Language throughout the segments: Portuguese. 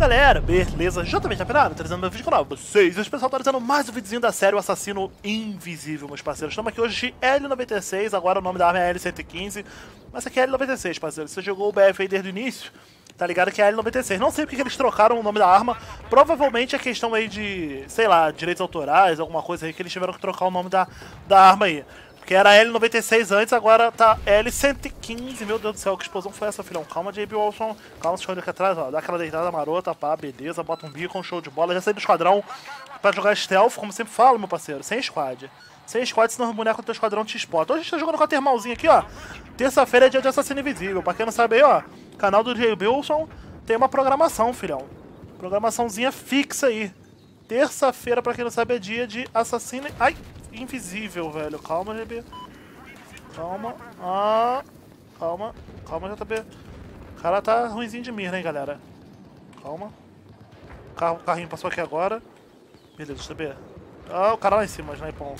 galera, beleza? JB Pirata, trazendo meu vídeo canal pra vocês. Hoje o pessoal tá trazendo mais um videozinho da série O Assassino Invisível, meus parceiros. Estamos aqui hoje de L96, agora o nome da arma é L115. Mas aqui é L96, parceiro. Você jogou o BF aí desde o início, tá ligado que é L96. Não sei porque que eles trocaram o nome da arma. Provavelmente é questão aí de, sei lá, direitos autorais, alguma coisa aí que eles tiveram que trocar o nome da arma aí. Porque era L96 antes, agora tá L115. Meu Deus do céu, que explosão foi essa, filhão? Calma, JB Wilson. Calma, deixa eu olhar aqui atrás, ó. Dá aquela deitada marota, pá, beleza. Bota um beacon, show de bola. Já saí do esquadrão pra jogar stealth, como sempre falo, meu parceiro. Sem squad. Sem squad, senão o boneco do teu esquadrão te spota. Hoje a gente tá jogando com a termalzinha aqui, ó. Terça-feira é dia de Assassino Invisível. Pra quem não sabe aí, ó, canal do JB Wilson tem uma programação, filhão. Programaçãozinha fixa aí. Terça-feira, pra quem não sabe, é dia de Assassino... Ai! Invisível, velho. Calma, GB. Calma. Ah. Calma. Calma, JB. O cara tá ruimzinho de mira, hein, galera. Calma. O carrinho passou aqui agora. Beleza, JB. Ah, o cara lá em cima, Snipão.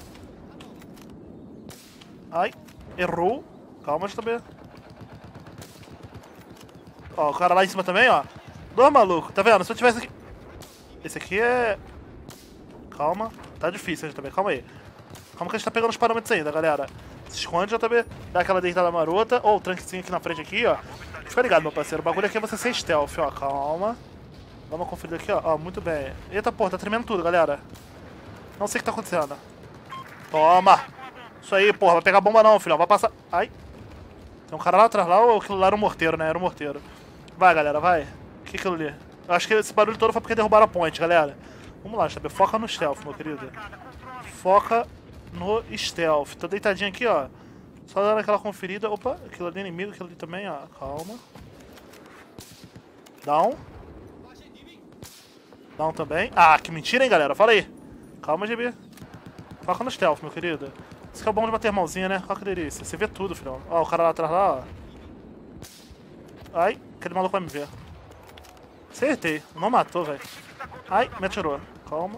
Ai. Errou. Calma, JB. Ó, o cara lá em cima também, ó. Dois malucos. Tá vendo? Se eu tivesse aqui... Esse aqui é... Calma. Tá difícil, JB. Calma aí. Calma que a gente tá pegando os parâmetros ainda, galera. Se esconde, JB. Dá aquela deitada marota. Ou o tranquezinho aqui na frente, aqui, ó. Fica ligado, meu parceiro. O bagulho aqui é você ser stealth, ó. Calma. Dá uma conferida aqui, ó. Ó, muito bem. Eita, porra, tá tremendo tudo, galera. Não sei o que tá acontecendo. Toma. Isso aí, porra. Vai pegar bomba não, filhão. Vai passar... Ai. Tem um cara lá atrás, lá. Ou aquilo lá era um morteiro, né? Era um morteiro. Vai, galera, vai. O que é aquilo ali? Eu acho que esse barulho todo foi porque derrubaram a ponte, galera. Vamos lá, JB. Foca no stealth, meu querido. Foca no stealth. Tô deitadinho aqui, ó. Só dando aquela conferida. Opa, aquilo ali é inimigo, aquilo ali também, ó. Calma. Down. Down também. Ah, que mentira, hein, galera. Fala aí. Calma, GB. Foca no stealth, meu querido. Isso que é o bom de bater mãozinha, né? Qual que delícia. Você vê tudo, filhão. Ó, o cara lá atrás, lá, ó. Ai, aquele maluco vai me ver. Acertei. Não matou, velho. Ai, me atirou. Calma.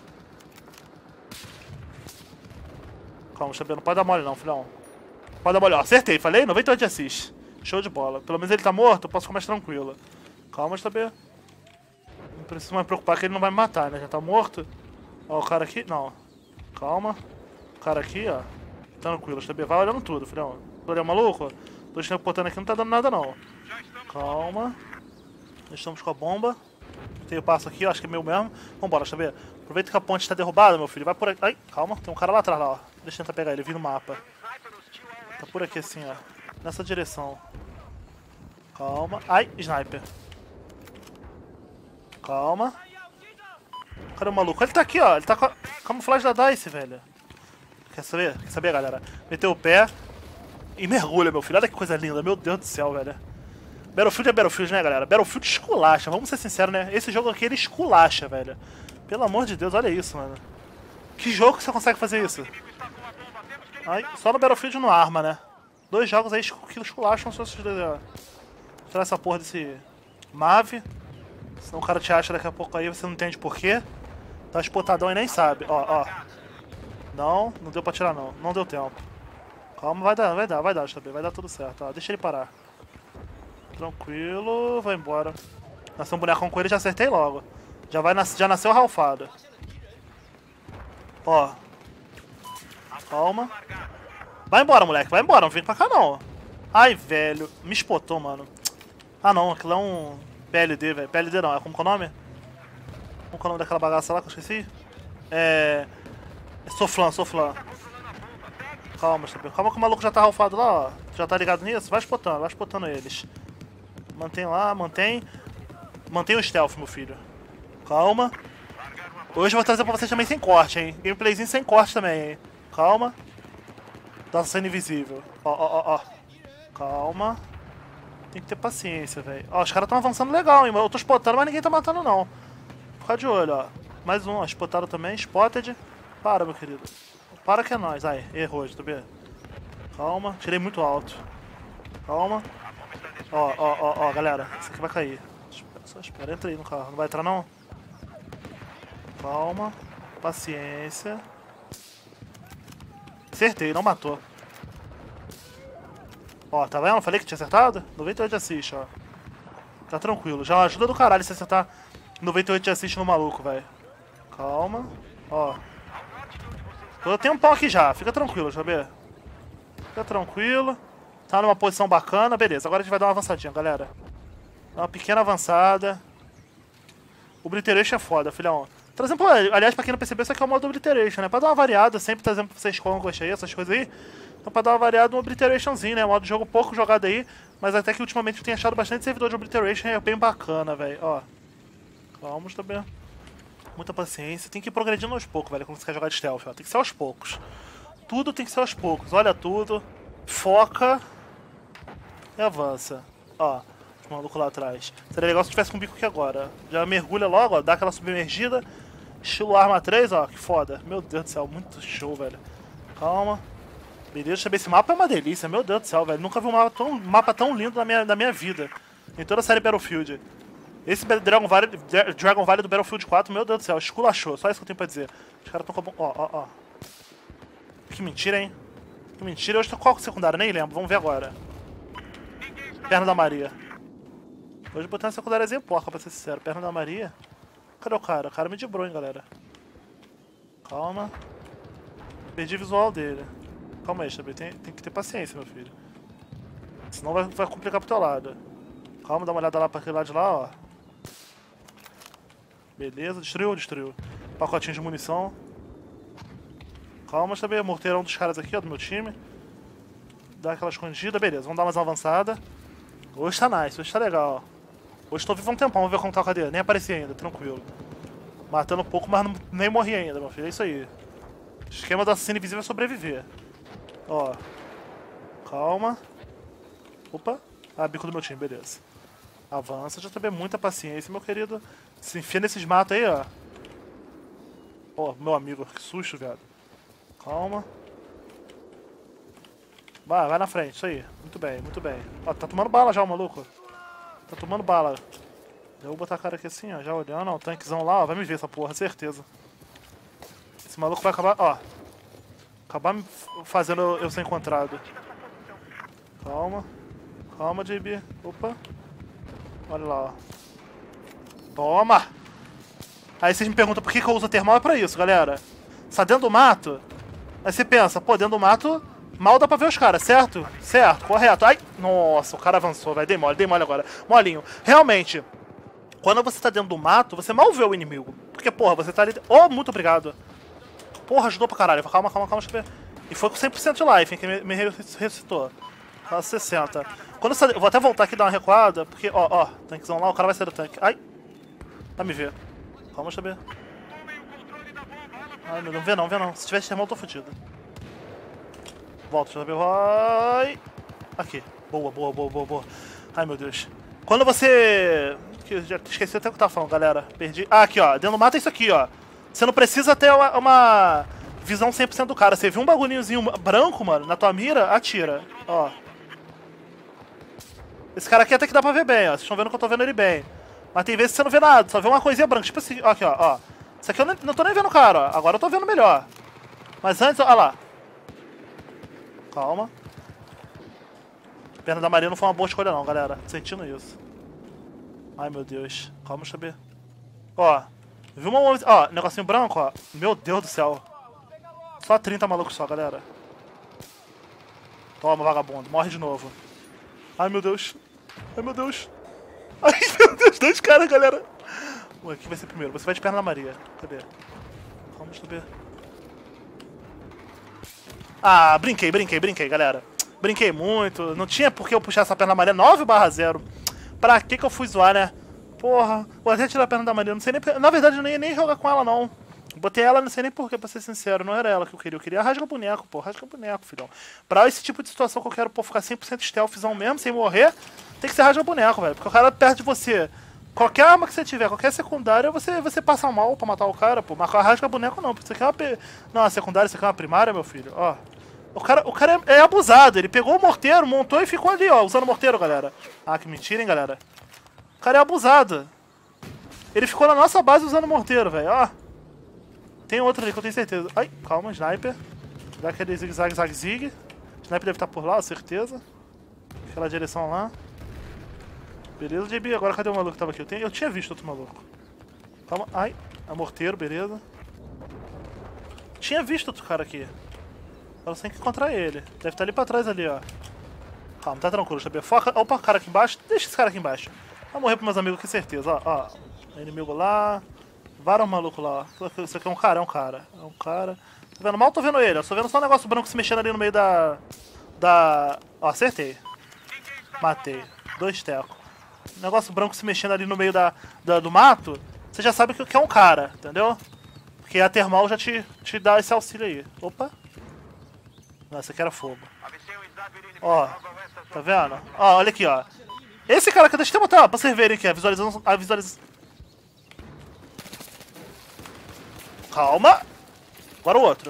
Calma, JB, não pode dar mole não, filhão. Pode dar mole, ó. Acertei, falei? 98 de assist. Show de bola. Pelo menos ele tá morto, eu posso ficar mais tranquilo. Calma, JB. Não preciso mais me preocupar que ele não vai me matar, né? Já tá morto. Ó, o cara aqui. Não. Calma. O cara aqui, ó. Tranquilo, JB. Vai olhando tudo, filhão. Ele é maluco? Tô teleportando aqui, não tá dando nada, não. Calma. Estamos com a bomba. Tem o passo aqui, eu acho que é meu mesmo. Vambora, JB. Aproveita que a ponte está derrubada, meu filho. Vai por aqui. Ai, calma. Tem um cara lá atrás, lá, ó. Deixa eu tentar pegar ele. Vi no mapa. Tá por aqui, assim, ó. Nessa direção. Calma. Ai, sniper. Calma. Cadê o maluco? Ele tá aqui, ó. Ele tá com a camuflagem da DICE, velho. Quer saber? Quer saber, galera? Meteu o pé e mergulha, meu filho. Olha que coisa linda. Meu Deus do céu, velho. Battlefield é Battlefield, né, galera? Battlefield esculacha. Vamos ser sinceros, né? Esse jogo aqui, ele esculacha, velho. Pelo amor de Deus, olha isso, mano. Que jogo que você consegue fazer isso? Ai, só no Battlefield no arma, né? Dois jogos aí que esculacham só esses dois, ó. Tirar essa porra desse Mave. Senão o cara te acha daqui a pouco aí, você não entende por quê. Tá espotadão e nem sabe. Ó, ó. Não, não deu pra tirar não. Não deu tempo. Calma, vai dar, JB. Vai dar tudo certo, ó. Deixa ele parar. Tranquilo, vai embora. Nasceu um bonecão com ele, já acertei logo. Já nasceu ralfado. Ó. Calma. Vai embora, moleque. Vai embora. Não vem pra cá, não. Ai, velho. Me espotou, mano. Ah, não. Aquilo é um PLD, velho. PLD não. É como que é o nome? Como que é o nome daquela bagaça lá que eu esqueci? É Soflan. Calma, calma que o maluco já tá ralfado lá, ó. Já tá ligado nisso? Vai espotando eles. Mantém lá, mantém. Mantém o stealth, meu filho. Calma. Hoje eu vou trazer pra vocês também sem corte, hein. Gameplayzinho sem corte também, hein. Calma. Tá sendo invisível. Ó. Calma. Tem que ter paciência, velho. Ó, os caras tão avançando legal, hein. Eu tô spotando, mas ninguém tá matando, não. Fica de olho, ó. Mais um, ó. Spotaram também. Spotted. Para, meu querido. Para que é nóis. Ai, errou, JB. Calma. Tirei muito alto. Calma. Ó, galera. Isso aqui vai cair. Só espera. Entra aí no carro. Não vai entrar, não? Calma. Paciência. Acertei, não matou. Ó, tá vendo? Falei que tinha acertado? 98 de assist, ó. Tá tranquilo. Já ajuda do caralho se acertar 98 de assist no maluco, velho. Calma. Ó. Tô tempão aqui já. Fica tranquilo, JB. Fica tranquilo. Tá numa posição bacana. Beleza, agora a gente vai dar uma avançadinha, galera. Dá uma pequena avançada. O Obliteration é foda, filhão. Trazendo, pô, aliás, pra quem não percebeu, isso aqui é o modo Obliteration, né? Pra dar uma variada, sempre trazendo pra vocês Conquest aí, essas coisas aí. Então pra dar uma variada, um Obliterationzinho, né? Modo de jogo pouco jogado aí, mas até que ultimamente eu tenho achado bastante servidor de Obliteration e é bem bacana, velho. Ó. Calma, também. Muita paciência. Tem que ir progredindo aos poucos, velho, quando você quer jogar de stealth, ó. Tem que ser aos poucos. Tudo tem que ser aos poucos. Olha tudo. Foca. E avança. Ó. O maluco lá atrás. Seria legal se tivesse com o bico aqui agora. Já mergulha logo, ó. Dá aquela submergida. Estilo Arma 3, ó. Que foda. Meu Deus do céu. Muito show, velho. Calma. Beleza, deixa eu ver. Esse mapa é uma delícia. Meu Deus do céu, velho. Nunca vi um mapa tão lindo na minha vida. Em toda a série Battlefield. Esse Dragon Valley do Battlefield 4, meu Deus do céu. Esculachou. Só isso que eu tenho pra dizer. Os caras tão com a... Ó. Que mentira, hein. Que mentira. Hoje tô qual secundária? Nem lembro. Vamos ver agora. Perna da Maria. Hoje botei uma secundáriazinha porca, pra ser sincero. Perna da Maria. Cadê o cara? O cara me debrou, hein, galera. Calma. Perdi o visual dele. Calma aí, Xabi. Tem que ter paciência, meu filho. Senão vai complicar pro teu lado. Calma, dá uma olhada lá pra aquele lado de lá, ó. Beleza. Destruiu. Pacotinho de munição. Calma, Xabi. Morteirão dos caras aqui, ó, do meu time. Dá aquela escondida. Beleza, vamos dar mais uma avançada. Hoje tá nice, hoje tá legal, ó. Hoje tô vivo há um tempão, vamos ver como tá o cadê. Nem apareci ainda, tranquilo. Matando um pouco, mas nem morri ainda, meu filho. É isso aí. Esquema do assassino invisível é sobreviver. Ó. Calma. Opa. Ah, bico do meu time, beleza. Avança, já também muita paciência, meu querido. Se enfia nesses matos aí, ó. Ó, meu amigo, que susto, viado. Calma. Vai na frente, isso aí. Muito bem, muito bem. Ó, tá tomando bala já o maluco. Tá tomando bala. Eu vou botar a cara aqui assim, ó, já olhando. Ó, o tanquezão lá, ó, vai me ver essa porra, certeza. Esse maluco vai acabar, ó. Acabar me fazendo eu ser encontrado. Calma. Calma, JB. Opa. Olha lá, ó. Toma! Aí vocês me perguntam por que eu uso termal, é pra isso, galera. Você tá dentro do mato, aí você pensa, pô, dentro do mato... Mal dá pra ver os caras, certo? Certo, correto. Ai, nossa, o cara avançou, vai. Dei mole agora. Molinho. Realmente, quando você tá dentro do mato, você mal vê o inimigo. Porque, porra, você tá ali... Oh, muito obrigado. Porra, ajudou pra caralho. Calma, deixa eu ver. E foi com 100% de life, hein, que me ressuscitou. Tá 60. Quando você... Vou até voltar aqui e dar uma recuada, porque, ó, tanquezão lá, o cara vai sair do tanque. Ai. Vai me ver. Calma, deixa eu ver. Ai, não vê não. Se tiver termal, eu tô fudido. Volta, deixa eu ver. Vai. Aqui. Boa. Ai, meu Deus. Quando você... Já esqueci até o que eu tava falando, galera. Perdi. Ah, aqui, ó. Dentro do mato é isso aqui, ó. Você não precisa ter uma visão 100% do cara. Você viu um bagulhinhozinho branco, mano, na tua mira, atira. Ó. Esse cara aqui até que dá pra ver bem, ó. Vocês estão vendo que eu tô vendo ele bem. Mas tem vezes que você não vê nada. Só vê uma coisinha branca. Tipo assim, ó, aqui, ó. Isso aqui eu não tô nem vendo o cara, ó. Agora eu tô vendo melhor. Mas antes, ó lá. Calma. Perna da Maria não foi uma boa escolha não, galera. Tô sentindo isso. Ai, meu Deus. Calma, deixa eu ver. Ó. Viu uma... Ó, negocinho branco, ó. Meu Deus do céu. Só 30 malucos só, galera. Toma, vagabundo. Morre de novo. Ai, meu Deus. Ai, meu Deus. Ai, meu Deus. 2 caras, galera. Ué, quem vai ser primeiro? Você vai de perna da Maria. Cadê? Calma, deixa eu ver. Ah, brinquei, galera. Brinquei muito. Não tinha por que eu puxar essa perna da Maria 9/0. Pra que eu fui zoar, né? Porra. Vou até tirar a perna da Maria. Não sei nem... Na verdade, eu não ia nem jogar com ela, não. Botei ela, não sei nem porquê, pra ser sincero. Não era ela que eu queria. Eu queria rasga boneco, pô. Rasga boneco, filhão. Pra esse tipo de situação que eu quero, pô, ficar 100% stealthzão mesmo, sem morrer, tem que ser rasga boneco, velho. Porque o cara perto de você... Qualquer arma que você tiver, qualquer secundária, você passa mal pra matar o cara, pô. Mas rasga boneco não, porque isso aqui é uma... Não, a secundária, isso aqui é uma primária, meu filho. Ó. O cara é abusado. Ele pegou o morteiro, montou e ficou ali, ó, usando o morteiro, galera. Ah, que mentira, hein, galera. O cara é abusado. Ele ficou na nossa base usando o morteiro, velho, ó. Tem outro ali que eu tenho certeza. Ai, calma, sniper. Dá aquele zigue-zague-zig. Sniper deve estar por lá, certeza. Aquela direção lá. Beleza, JB. Agora cadê o maluco que tava aqui? Eu tinha visto outro maluco. Calma. Ai. É morteiro, beleza. Tinha visto outro cara aqui. Agora você tem que encontrar ele. Deve estar ali pra trás ali, ó. Calma, tá tranquilo, JB. Foca. Opa, cara aqui embaixo. Deixa esse cara aqui embaixo. Vai morrer pros meus amigos com certeza, ó. Inimigo lá. Vários malucos lá, ó. Isso aqui é um cara, é um cara. É um cara. Tá vendo? Mal tô vendo ele, ó. Tô vendo só um negócio branco se mexendo ali no meio da... Ó, acertei. Matei. 2 tecos. Negócio branco se mexendo ali no meio do mato. Você já sabe que é um cara, entendeu? Porque a termal já te dá esse auxílio aí. Opa. Não, esse aqui era fogo. Ó, tá vendo? Ó, olha aqui, ó. Esse cara aqui, deixa eu botar pra vocês verem aqui, a visualização. Calma. Agora o outro.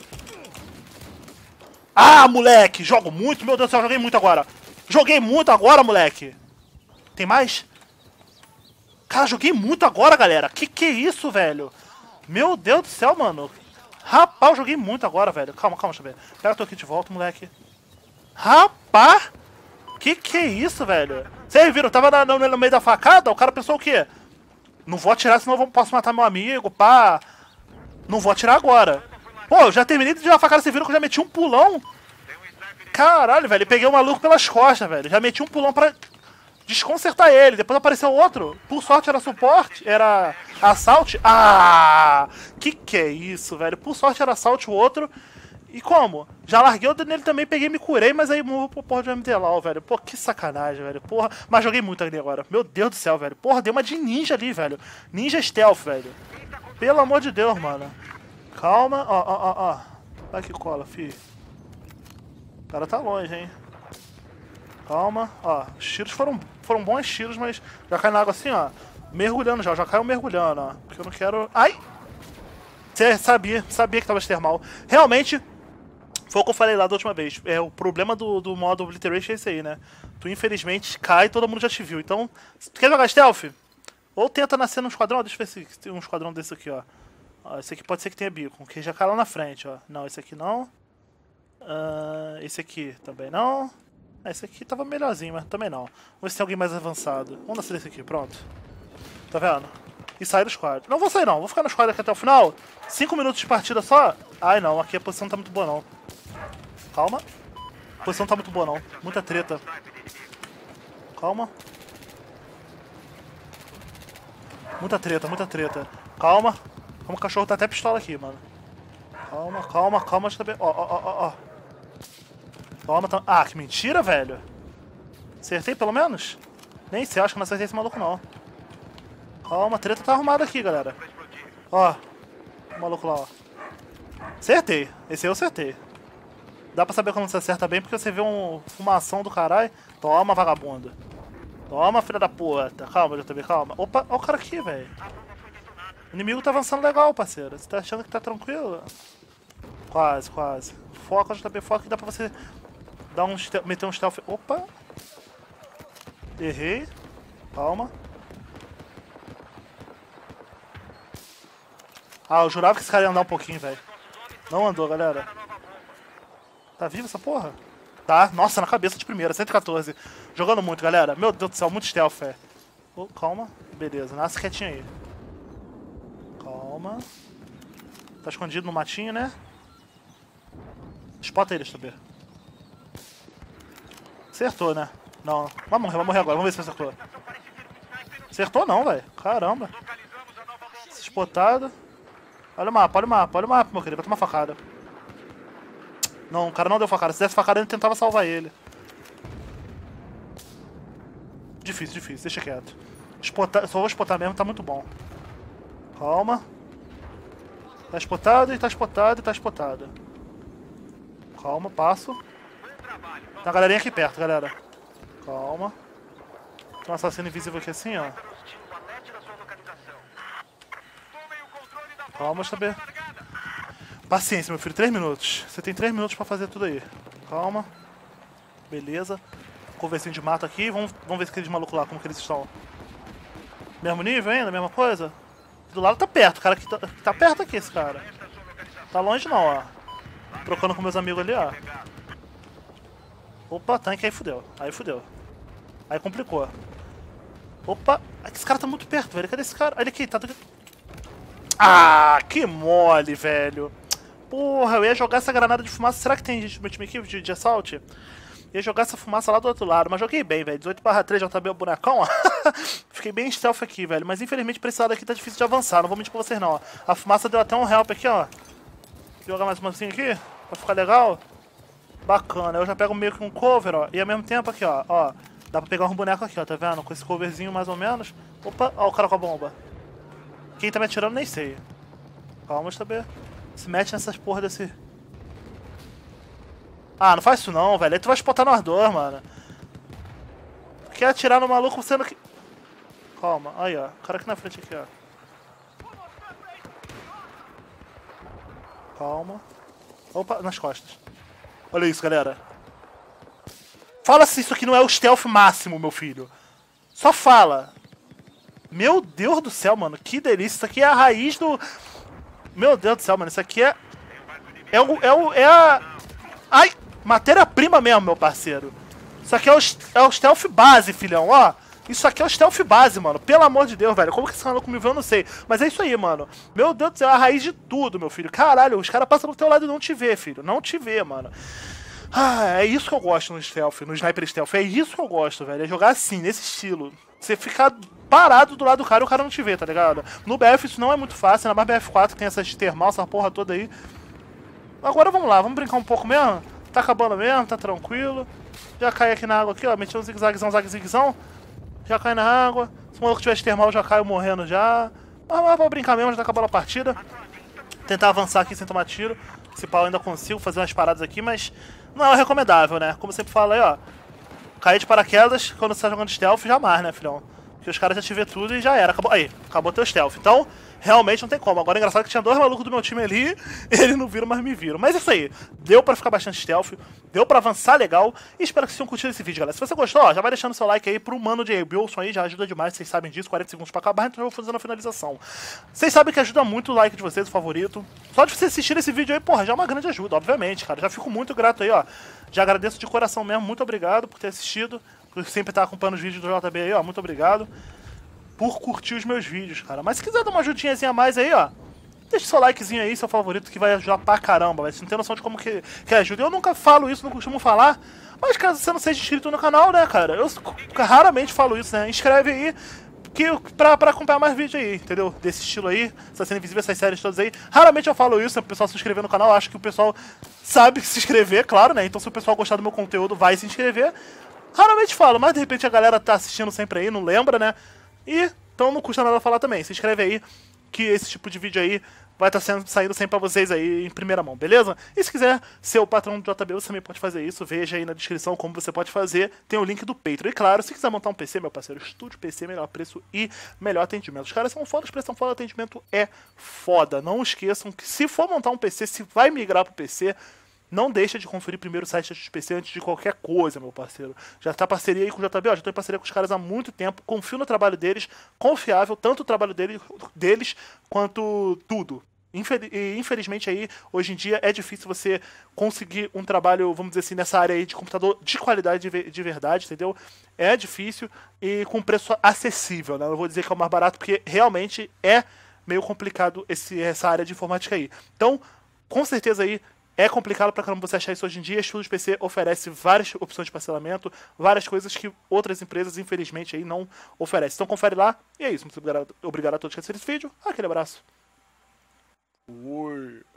Ah, moleque! Jogo muito, meu Deus do céu, joguei muito agora. Joguei muito agora, moleque. Tem mais? Cara, joguei muito agora, galera. Que é isso, velho? Meu Deus do céu, mano. Rapaz, eu joguei muito agora, velho. Calma, deixa eu ver. Pega teu kit de volta, moleque. Rapaz! Que é isso, velho? Vocês viram? Eu tava no meio da facada, o cara pensou o quê? Não vou atirar, senão eu posso matar meu amigo, pá. Não vou atirar agora. Pô, eu já terminei de dar a facada, vocês viram que eu já meti um pulão? Caralho, velho. Peguei o maluco pelas costas, velho. Já meti um pulão pra desconcertar ele. Depois apareceu outro. Por sorte era suporte. Era assault. Ah! Que é isso, velho? Por sorte era assault o outro. E como? Já larguei o dedo nele também, peguei, me curei, mas aí morreu pro porra de MTLAW, velho. Pô, que sacanagem, velho. Porra. Mas joguei muito ali agora. Meu Deus do céu, velho. Porra, deu uma de ninja ali, velho. Ninja stealth, velho. Pelo amor de Deus, mano. Calma. Ó. Vai que cola, fi. O cara tá longe, hein. Calma. Ó, os tiros foram bons tiros, mas já cai na água assim, ó. Mergulhando já caiu mergulhando, ó. Porque eu não quero... Ai! Você sabia que tava de termal. Realmente, foi o que eu falei lá da última vez. É, o problema do modo Obliteration é esse aí, né? Tu infelizmente cai e todo mundo já te viu. Então, se tu quer jogar stealth, ou tenta nascer num esquadrão. Deixa eu ver se tem um esquadrão desse aqui, ó. Esse aqui pode ser que tenha beacon, que já cai lá na frente, ó. Não, esse aqui não. Esse aqui também não. Esse aqui tava melhorzinho, mas também não. Vamos ver se tem alguém mais avançado. Vamos nascer desse aqui, pronto. Tá vendo? E sair do squad. Não vou sair não, vou ficar no squad aqui até o final. 5 minutos de partida só. Ai não, aqui a posição não tá muito boa não. Calma. A posição não tá muito boa não. Muita treta. Calma. Muita treta. Calma. Como o cachorro tá até pistola aqui, mano. Calma, deixa eu ver. Ó. Calma, tá... Ah, que mentira, velho. Acertei pelo menos? Nem sei, acho que não acertei esse maluco não. Calma, a treta tá arrumada aqui, galera. Ó, o maluco lá, ó. Acertei, esse aí eu acertei. Dá pra saber quando você acerta bem, porque você vê uma fumação do caralho. Toma, vagabundo. Toma, filha da puta. Calma, JB, calma. Opa, ó o cara aqui, velho. O inimigo tá avançando legal, parceiro. Você tá achando que tá tranquilo? Quase. Foca, JB, foca, que dá pra você dar meter um stealth. Opa. Errei. Calma. Ah, eu jurava que esse cara ia andar um pouquinho, velho. Não andou, galera. Tá vivo essa porra? Tá, nossa, na cabeça de primeira, 114. Jogando muito, galera. Meu Deus do céu, muito stealth, velho. Oh, calma. Beleza, nasce quietinho aí. Calma. Tá escondido no matinho, né? Spota ele, deixa eu ver. Acertou, né? Não, vai morrer agora, vamos ver se acertou. Acertou não, velho. Caramba. Spotado. Olha o mapa, meu querido, vai tomar facada. Não, o cara não deu facada. Se desse facada, ele tentava salvar ele. Difícil, deixa quieto. Só vou spotar mesmo, tá muito bom. Calma. Tá spotado. Calma, passo. Tem uma galerinha aqui perto, galera. Calma. Tem um assassino invisível aqui assim, ó. Calma, JB. Paciência, meu filho. 3 minutos. Você tem 3 minutos pra fazer tudo aí. Calma. Beleza. Conversinho de mato aqui. Vamos ver se aqueles malucos lá, como que eles estão. Mesmo nível ainda? Mesma coisa? Do lado tá perto. O cara aqui tá perto aqui, esse cara. Tá longe não, ó. Trocando com meus amigos ali, ó. Opa, tanque. Aí fudeu. Aí complicou. Opa, esse cara tá muito perto, velho. Cadê esse cara? Olha aqui, tá... Ah, que mole, velho. Porra, eu ia jogar essa granada de fumaça. Será que tem gente no meu time aqui de assault? Ia jogar essa fumaça lá do outro lado, mas joguei bem, velho. 18/3 já tá bem o bonecão, ó. Fiquei bem stealth aqui, velho. Mas infelizmente pra esse lado aqui tá difícil de avançar. Não vou mentir pra vocês, não, ó. A fumaça deu até um help aqui, ó. Vou jogar mais uma assim aqui, pra ficar legal. Bacana. Eu já pego meio que um cover, ó. E ao mesmo tempo aqui, ó. Ó, dá pra pegar um boneco aqui, ó. Tá vendo? Com esse coverzinho mais ou menos. Opa, ó o cara com a bomba. Quem tá me atirando nem sei. Calma, TB. Se mete nessas porra desse... Ah, não faz isso não, velho. Aí tu vai spotar no ardor, mano. Quer atirar no maluco sendo que... Calma, aí, ó. O cara aqui na frente, aqui, ó. Calma. Opa, nas costas. Olha isso, galera. Fala se isso aqui não é o stealth máximo, meu filho. Só fala. Meu Deus do céu, mano. Que delícia. Isso aqui é a raiz do... Meu Deus do céu, mano. Isso aqui é... É a... Ai! Matéria-prima mesmo, meu parceiro. Isso aqui é o stealth base, filhão, ó. Isso aqui é o stealth base, mano. Pelo amor de Deus, velho. Como que esse maluco me viu, eu não sei. Mas é isso aí, mano. Meu Deus do céu, é a raiz de tudo, meu filho. Caralho, os caras passam do teu lado e não te vê, filho. Não te vê, mano. Ah, é isso que eu gosto no stealth, no sniper stealth. É isso que eu gosto, velho. É jogar assim, nesse estilo. Você ficar parado do lado do cara e o cara não te vê, tá ligado? No BF isso não é muito fácil, ainda mais BF4 que tem essas termal, essa porra toda aí. Agora vamos lá, vamos brincar um pouco mesmo? Tá acabando mesmo, tá tranquilo. Já cai aqui na água aqui, ó. Meti um zigue-zaguezão, zague-ziguezão. Já cai na água. Se o maluco tiver de termal, já caiu morrendo já. Mas vamos brincar mesmo, já tá acabando a partida. Tentar avançar aqui sem tomar tiro. Se pau ainda consigo fazer umas paradas aqui, mas não é recomendável, né? Como eu sempre falo aí, ó. Cair de paraquedas quando você tá jogando stealth, jamais, né, filhão? Porque os caras já te vê tudo e já era. Acabou, aí, acabou teu stealth. Então, realmente não tem como. Agora é engraçado que tinha dois malucos do meu time ali, eles não viram, mas me viram. Mas é isso aí. Deu pra ficar bastante stealth, deu pra avançar legal. E espero que vocês tenham curtido esse vídeo, galera. Se você gostou, ó, já vai deixando seu like aí pro mano de Wilson aí, já ajuda demais, vocês sabem disso. 40 segundos pra acabar, então eu vou fazendo a finalização. Vocês sabem que ajuda muito o like de vocês, o favorito. Só de vocês assistirem esse vídeo aí, porra, já é uma grande ajuda, obviamente, cara. Já fico muito grato aí, ó. Já agradeço de coração mesmo, muito obrigado por ter assistido. Por sempre estar acompanhando os vídeos do JB aí, ó. Muito obrigado por curtir os meus vídeos, cara. Mas se quiser dar uma ajudinhazinha a mais aí, ó, deixa seu likezinho aí, seu favorito, que vai ajudar pra caramba, velho. Você não tem noção de como que ajuda. Eu nunca falo isso, não costumo falar. Mas caso você não seja inscrito no canal, né, cara? Eu raramente falo isso, né? Inscreve aí pra acompanhar mais vídeos aí, entendeu? Desse estilo aí, Assassino Invisível, essas séries todas aí. Raramente eu falo isso, né, pro pessoal se inscrever no canal. Eu acho que o pessoal sabe se inscrever, claro, né? Então se o pessoal gostar do meu conteúdo, vai se inscrever. Raramente falo, mas de repente a galera tá assistindo sempre aí, não lembra, né? E então não custa nada falar também. Se inscreve aí, que esse tipo de vídeo aí vai estar saindo sempre pra vocês aí em primeira mão, beleza? E se quiser ser o patrão do JB, você também pode fazer isso. Veja aí na descrição como você pode fazer. Tem o link do Patreon. E claro, se quiser montar um PC, meu parceiro, Estúdio PC, melhor preço e melhor atendimento. Os caras são foda, os preços são foda, o atendimento é foda. Não esqueçam que se for montar um PC, se vai migrar pro PC, não deixa de conferir primeiro o site da XPC antes de qualquer coisa, meu parceiro. Já tá parceria aí com o JB, ó, já tô em parceria com os caras há muito tempo. Confio no trabalho deles, confiável, tanto o trabalho deles quanto tudo. Infelizmente aí, hoje em dia, é difícil você conseguir um trabalho, vamos dizer assim, nessa área aí de computador de qualidade de verdade, entendeu? É difícil e com preço acessível, né? Eu vou dizer que é o mais barato, porque realmente é meio complicado essa área de informática aí. Então, com certeza aí, é complicado pra caramba você achar isso hoje em dia. Estúdio PC oferece várias opções de parcelamento, várias coisas que outras empresas, infelizmente, aí não oferecem. Então confere lá. E é isso. Muito obrigado a todos que assistiram esse vídeo. Aquele abraço. Oi.